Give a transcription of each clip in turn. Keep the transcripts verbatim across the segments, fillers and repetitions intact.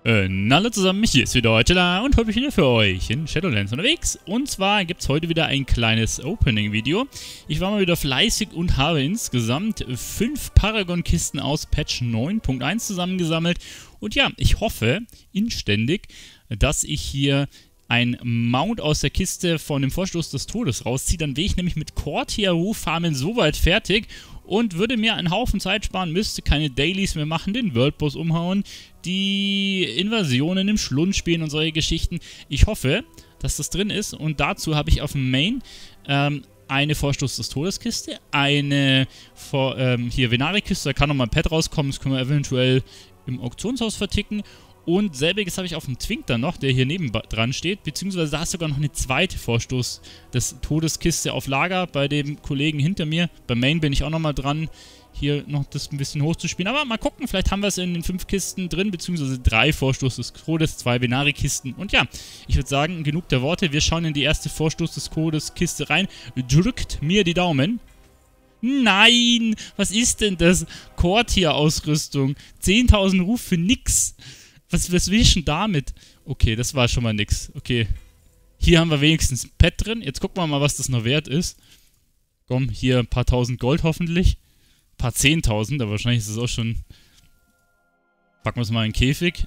Äh, hallo zusammen, hier ist wieder Heutela und heute bin ich wieder für euch in Shadowlands unterwegs. Und zwar gibt es heute wieder ein kleines Opening-Video. Ich war mal wieder fleißig und habe insgesamt fünf Paragon-Kisten aus Patch neun Punkt eins zusammengesammelt. Und ja, ich hoffe inständig, dass ich hier ein Mount aus der Kiste von dem Vorstoß des Todes rausziehe. Dann wäre ich nämlich mit Courtier Roof Farmen soweit fertig und würde mir einen Haufen Zeit sparen, müsste keine Dailies mehr machen, den Worldboss umhauen, die Invasionen im Schlund spielen und solche Geschichten. Ich hoffe, dass das drin ist, und dazu habe ich auf dem Main ähm, eine Vorstoß des Todeskiste, eine vor, ähm, hier Venari-Kiste, da kann nochmal ein Pad rauskommen, das können wir eventuell im Auktionshaus verticken. Und selbiges habe ich auf dem Twink dann noch, der hier neben dran steht, beziehungsweise da ist sogar noch eine zweite Vorstoß des Todeskiste auf Lager bei dem Kollegen hinter mir. Beim Main bin ich auch nochmal dran, hier noch das ein bisschen hochzuspielen. Aber mal gucken, vielleicht haben wir es in den fünf Kisten drin, beziehungsweise drei Vorstoß des Todes, zwei Venari-Kisten. Und ja, ich würde sagen, genug der Worte, wir schauen in die erste Vorstoß des Todeskiste rein. Drückt mir die Daumen. Nein, was ist denn das? Courtier-Ausrüstung, zehntausend Ruf für nix. Was, was will ich denn damit? Okay, das war schon mal nix. Okay. Hier haben wir wenigstens ein Pad drin. Jetzt gucken wir mal, was das noch wert ist. Komm, hier ein paar tausend Gold hoffentlich. Ein paar zehntausend, aber wahrscheinlich ist es auch schon... Packen wir es mal in den Käfig.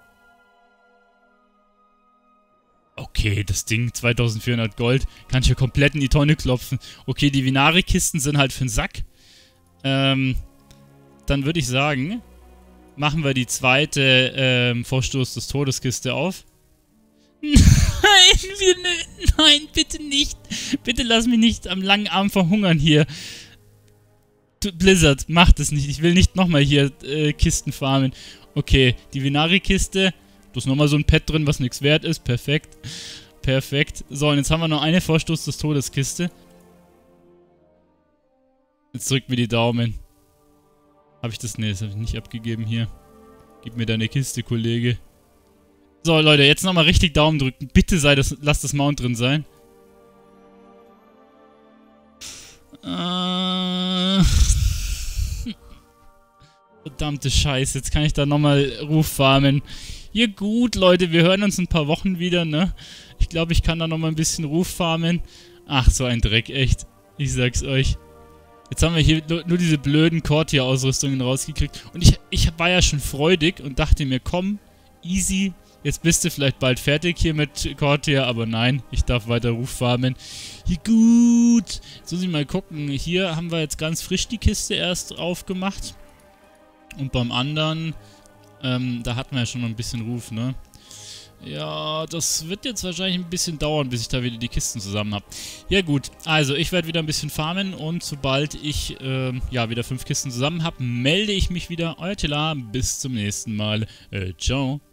Okay, das Ding, zweitausendvierhundert Gold. Kann ich ja komplett in die Tonne klopfen. Okay, die Venari-Kisten sind halt für den Sack. Ähm, dann würde ich sagen... machen wir die zweite ähm, Vorstoß des Todeskiste auf. Nein, wir, nein, bitte nicht. Bitte lass mich nicht am langen Arm verhungern hier. Du, Blizzard, mach das nicht. Ich will nicht nochmal hier äh, Kisten farmen. Okay, die Venari-Kiste. Da ist nochmal so ein Pad drin, was nichts wert ist. Perfekt. Perfekt. So, und jetzt haben wir noch eine Vorstoß des Todeskiste. Jetzt drückt mir die Daumen. Habe ich das? Ne, das habe ich nicht abgegeben hier. Gib mir deine Kiste, Kollege. So, Leute, jetzt nochmal richtig Daumen drücken. Bitte sei das, lass das Mount drin sein. Äh, verdammte Scheiße, jetzt kann ich da nochmal Ruf farmen. Ja gut, Leute, wir hören uns in ein paar Wochen wieder, ne? Ich glaube, ich kann da nochmal ein bisschen Ruf farmen. Ach, so ein Dreck, echt. Ich sag's euch. Jetzt haben wir hier nur diese blöden Courtier-Ausrüstungen rausgekriegt. Und ich, ich war ja schon freudig und dachte mir, komm, easy, jetzt bist du vielleicht bald fertig hier mit Courtier. Aber nein, ich darf weiter Ruf farmen. Hier, gut. Jetzt muss ich mal gucken. Hier haben wir jetzt ganz frisch die Kiste erst aufgemacht. Und beim anderen, ähm, da hatten wir ja schon noch ein bisschen Ruf, ne? Ja, das wird jetzt wahrscheinlich ein bisschen dauern, bis ich da wieder die Kisten zusammen habe. Ja gut, also ich werde wieder ein bisschen farmen und sobald ich ähm, ja wieder fünf Kisten zusammen habe, melde ich mich wieder. Euer Tela, bis zum nächsten Mal. Äh, ciao.